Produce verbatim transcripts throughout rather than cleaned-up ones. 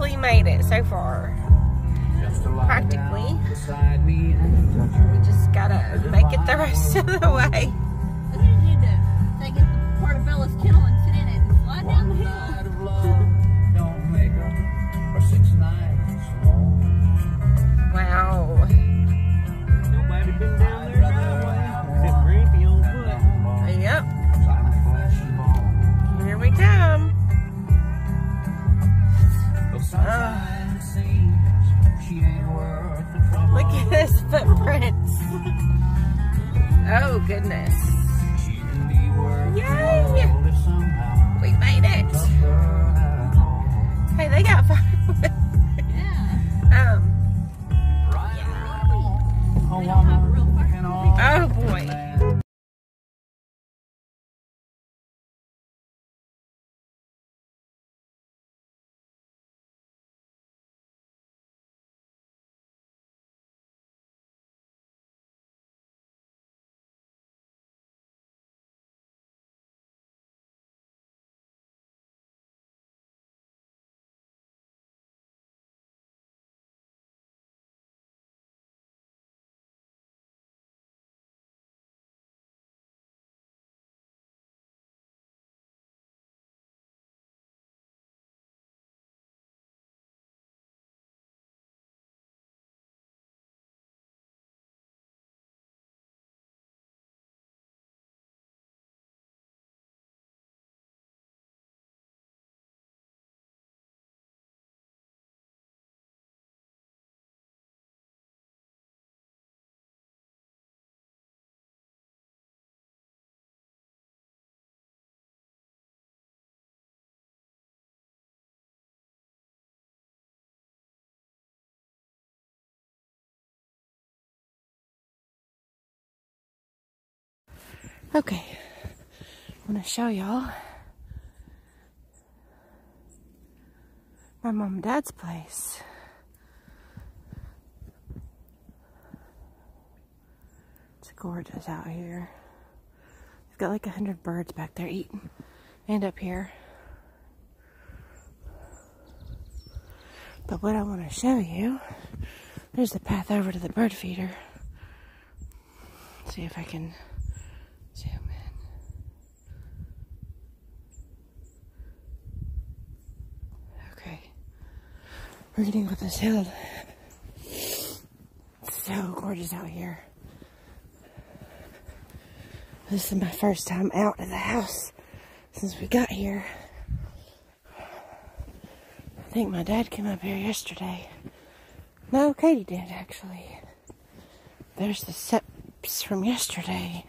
practically made it so far. Practically. We just gotta make it the rest of the way. I think you need to take it to Portobella's kennel and sit in it and slide down the hill. Wow. Nobody been down there driveway except Grampy on foot. Yep. Here we come. Uh, look at his footprints. Oh goodness. Yay! We made it. Hey, they got firewood. Yeah. Um. They don't have a real fire. Oh boy. Okay, I'm gonna show y'all my mom and dad's place. It's gorgeous out here. We've got like a hundred birds back there eating, and up here. But what I want to show you, there's the path over to the bird feeder. Let's see if I can zoom in. Okay. We're getting up this hill. It's so gorgeous out here. This is my first time out of the house since we got here. I think my dad came up here yesterday. No, Katie did actually. There's the steps from yesterday.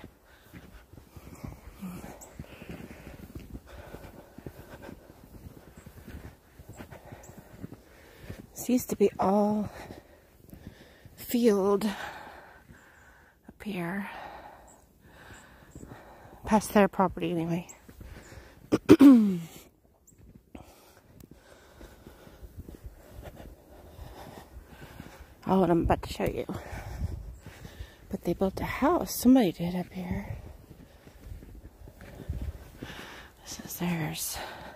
This used to be all field up here. Past their property anyway. Oh, what I'm about to show you. But they built a house. Somebody did up here. This is theirs.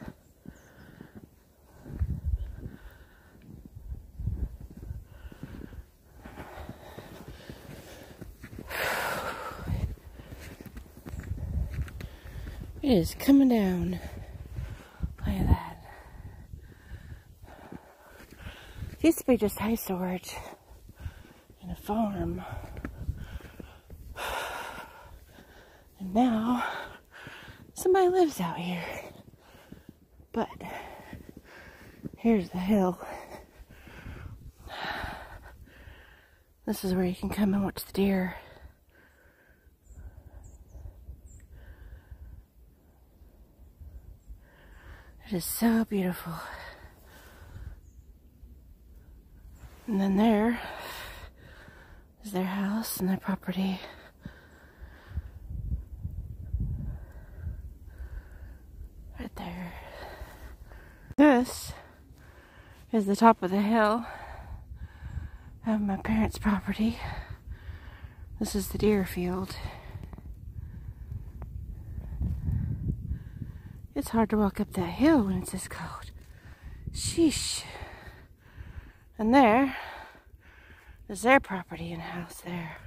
It is coming down. Look at that. It used to be just hay storage and a farm. And now somebody lives out here. But here's the hill. This is where you can come and watch the deer. It is so beautiful. And then there is their house and their property. Right there. This is the top of the hill of my parents' property. This is the deer field. It's hard to walk up that hill when it's this cold. Sheesh. And there is their property and house there.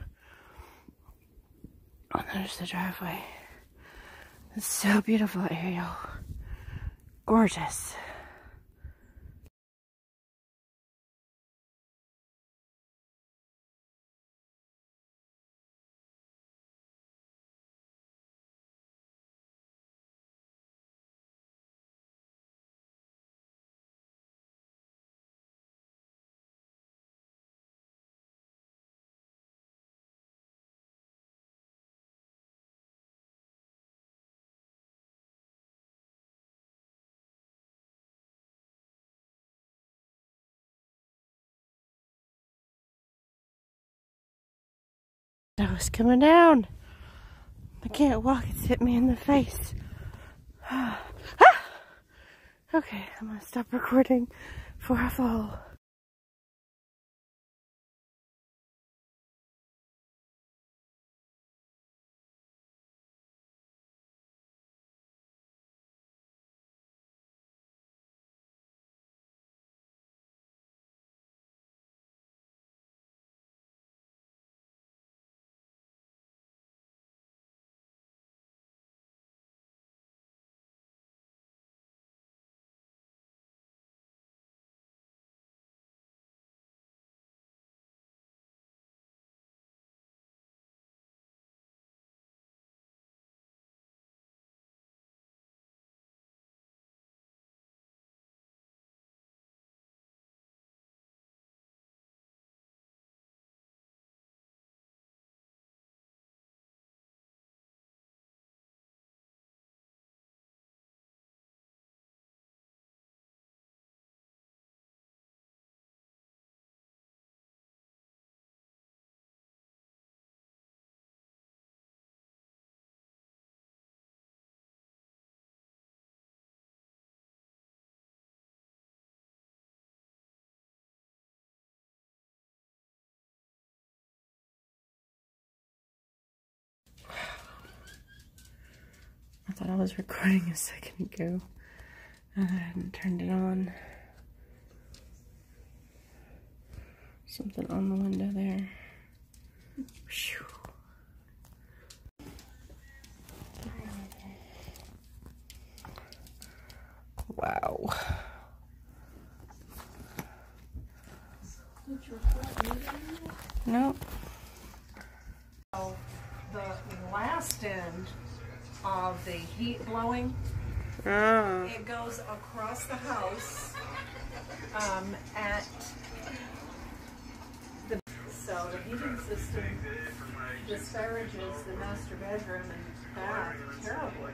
Oh, there's the driveway. It's so beautiful, Ariel. Gorgeous. I was coming down. I can't walk, it's hit me in the face. Ah! Okay, I'm gonna stop recording before I fall. I thought I was recording a second ago and I hadn't turned it on. Something on the window there. Whew. Wow. Nope. So the last end of the heat blowing, Oh. it goes across the house um, at the, so the heating system disparages the master bedroom and bath terribly.